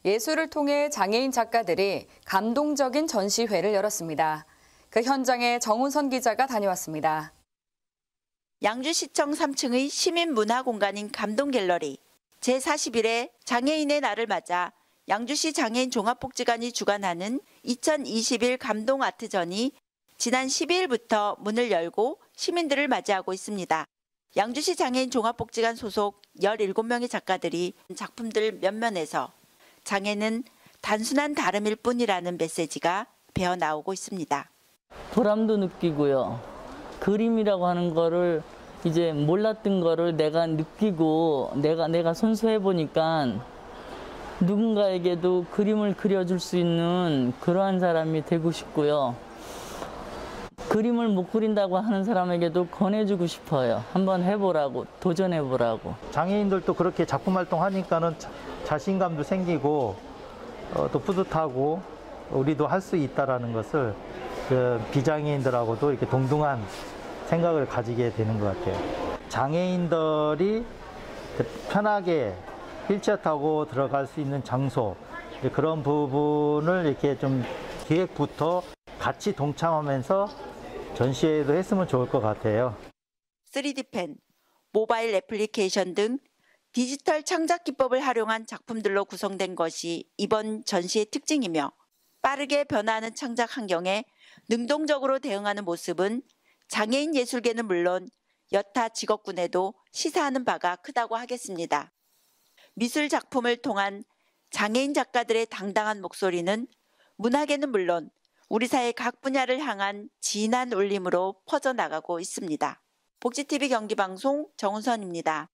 예술을 통해 장애인 작가들이 감동적인 전시회를 열었습니다. 그 현장에 정운선 기자가 다녀왔습니다. 양주시청 3층의 시민문화공간인 감동갤러리 제41회 장애인의 날을 맞아 양주시 장애인 종합복지관이 주관하는 2021 감동아트전이 지난 12일부터 문을 열고 시민들을 맞이하고 있습니다. 양주시 장애인 종합복지관 소속 17명의 작가들이 작품들 몇면에서 장애는 단순한 다름일 뿐이라는 메시지가 배어나오고 있습니다. 보람도 느끼고요. 그림이라고 하는 거를 이제 몰랐던 거를 내가 느끼고 내가 손수해 보니까 누군가에게도 그림을 그려줄 수 있는 그러한 사람이 되고 싶고요. 그림을 못 그린다고 하는 사람에게도 권해주고 싶어요. 한번 해보라고, 도전해보라고. 장애인들도 그렇게 작품 활동하니까는 자신감도 생기고 또 뿌듯하고 우리도 할 수 있다라는 것을 그 비장애인들하고도 이렇게 동등한 생각을 가지게 되는 것 같아요. 장애인들이 편하게 휠체어 타고 들어갈 수 있는 장소, 그런 부분을 이렇게 좀 기획부터 같이 동참하면서 전시회도 했으면 좋을 것 같아요. 3D펜, 모바일 애플리케이션 등 디지털 창작 기법을 활용한 작품들로 구성된 것이 이번 전시의 특징이며 빠르게 변화하는 창작 환경에 능동적으로 대응하는 모습은 장애인 예술계는 물론 여타 직업군에도 시사하는 바가 크다고 하겠습니다. 미술 작품을 통한 장애인 작가들의 당당한 목소리는 문학에는 물론 우리 사회 각 분야를 향한 진한 울림으로 퍼져나가고 있습니다. 복지TV 경기방송 정은선입니다.